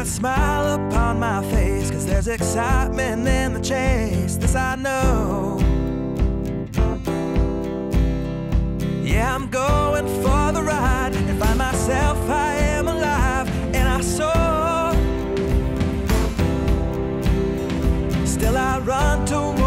that smile upon my face, 'cause there's excitement in the chase, this I know. Yeah, I'm going for the ride and find myself, I am alive, and I soar. Still I run to